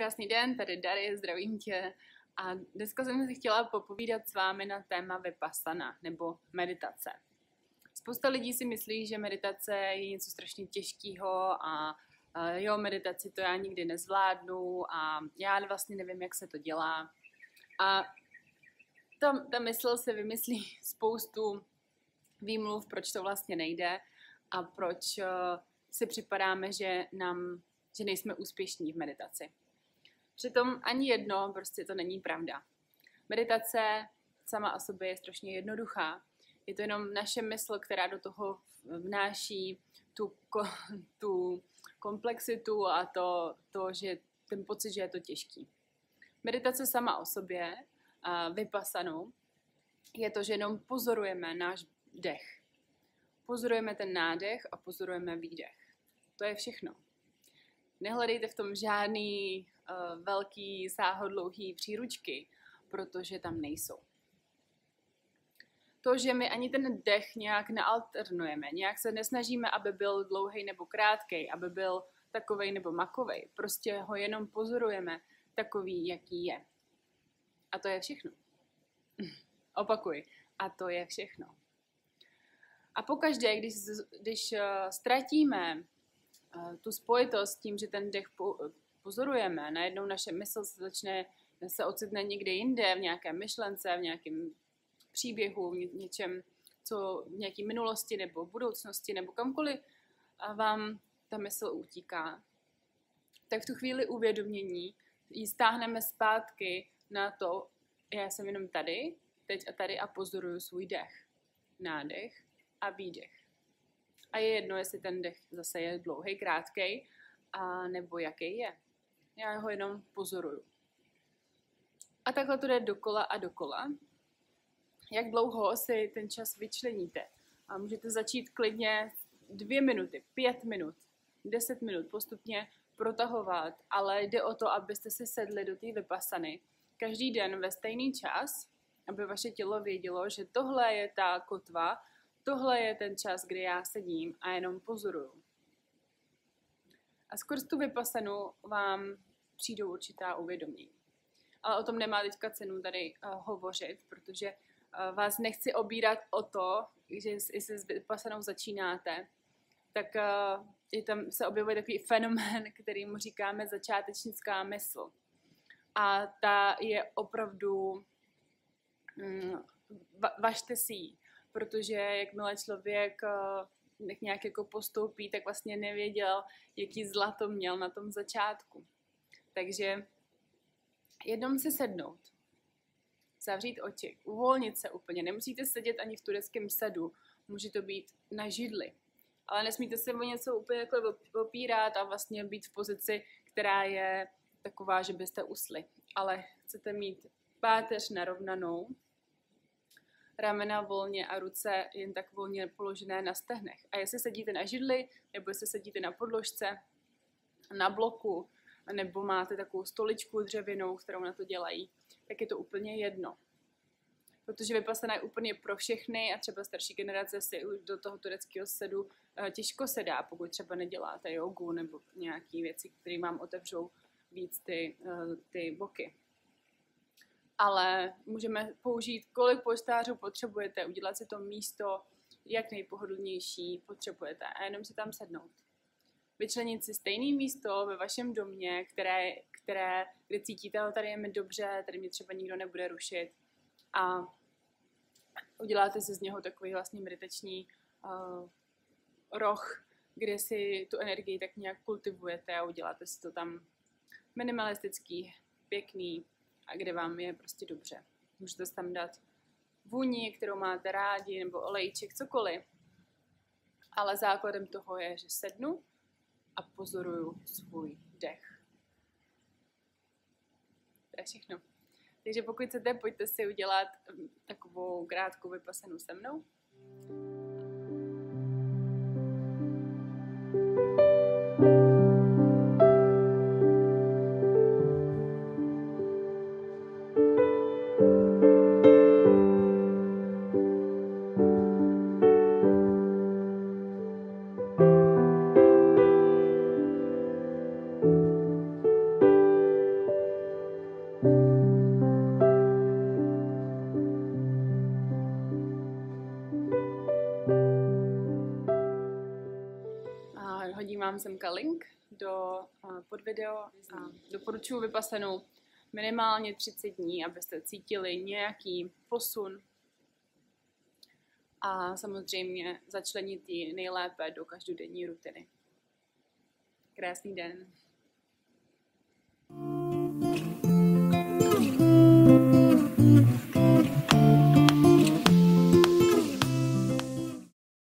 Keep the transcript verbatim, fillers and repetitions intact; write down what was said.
Krásný den, tady Dary, zdravím tě. A dneska jsem si chtěla popovídat s vámi na téma vipassana nebo meditace. Spousta lidí si myslí, že meditace je něco strašně těžkého a jo, meditaci to já nikdy nezvládnu a já vlastně nevím, jak se to dělá. A ta, ta mysl se vymyslí spoustu výmluv, proč to vlastně nejde a proč si připadáme, že, nám, že nejsme úspěšní v meditaci. Přitom ani jedno, prostě to není pravda. Meditace sama o sobě je strašně jednoduchá. Je to jenom naše mysl, která do toho vnáší tu, tu komplexitu a to, to, že ten pocit, že je to těžký. Meditace sama o sobě, vipassanu, je to, že jenom pozorujeme náš dech. Pozorujeme ten nádech a pozorujeme výdech. To je všechno. Nehledejte v tom žádný uh, velký, sáhodlouhý příručky, protože tam nejsou. To, že my ani ten dech nějak nealternujeme, nějak se nesnažíme, aby byl dlouhý nebo krátkej, aby byl takovej nebo makovej, prostě ho jenom pozorujeme takový, jaký je. A to je všechno. Opakuj. A to je všechno. A pokaždé, když, když uh, ztratíme uh, tu spojitost s tím, že ten dech po, pozorujeme, najednou naše mysl se začne, se ocitne někde jinde, v nějaké myšlence, v nějakém příběhu, v něčem, co v nějaké minulosti nebo budoucnosti nebo kamkoliv vám ta mysl utíká, tak v tu chvíli uvědomění ji stáhneme zpátky na to, já jsem jenom tady, teď a tady a pozoruju svůj dech, nádech a výdech. A je jedno, jestli ten dech zase je dlouhý, krátkej, a nebo jaký je. Já ho jenom pozoruju. A takhle to jde dokola a dokola. Jak dlouho si ten čas vyčleníte? A můžete začít klidně dvě minuty, pět minut, deset minut postupně protahovat, ale jde o to, abyste si sedli do té vipassany každý den ve stejný čas, aby vaše tělo vědělo, že tohle je ta kotva, tohle je ten čas, kdy já sedím a jenom pozoruju. A skrz tu vipassanu vám přijdou určitá uvědomění. Ale o tom nemá teďka cenu tady uh, hovořit, protože uh, vás nechci obírat o to, že jestli s vipassanou začínáte, tak uh, je tam se objevuje takový fenomén, kterýmu říkáme začátečnická mysl. A ta je opravdu, um, va, važte si ji, protože jakmile člověk uh, nějak jako postoupí, tak vlastně nevěděl, jaký zlato měl na tom začátku. Takže jenom si sednout, zavřít oči, uvolnit se úplně. Nemusíte sedět ani v tureckém sedu, může to být na židli. Ale nesmíte se o něco úplně takhle opírat a vlastně být v pozici, která je taková, že byste usli. Ale chcete mít páteř narovnanou, ramena volně a ruce jen tak volně položené na stehnech. A jestli sedíte na židli, nebo jestli sedíte na podložce, na bloku, nebo máte takovou stoličku dřevěnou, kterou na to dělají, tak je to úplně jedno. Protože vipassana je úplně pro všechny a třeba starší generace si do toho tureckého sedu těžko sedá, pokud třeba neděláte jogu nebo nějaké věci, které vám otevřou víc ty, ty boky. Ale můžeme použít, kolik polštářů potřebujete, udělat si to místo, jak nejpohodlnější potřebujete a jenom si tam sednout. Vyčlenit si stejné místo ve vašem domě, které, které, kde cítíte, že tady je mi dobře, tady mě třeba nikdo nebude rušit a uděláte si z něho takový vlastně meditační uh, roh, kde si tu energii tak nějak kultivujete a uděláte si to tam minimalistický, pěkný, a kde vám je prostě dobře. Můžete si tam dát vůni, kterou máte rádi, nebo olejček, cokoliv. Ale základem toho je, že sednu a pozoruju svůj dech. To je všechno. Takže pokud chcete, pojďte si udělat takovou krátkou vipassanu se mnou. vám semka link do, uh, pod video a doporučuji Vipassanu minimálně třicet dní, abyste cítili nějaký posun a samozřejmě začlenit ji nejlépe do každodenní rutiny. Krásný den.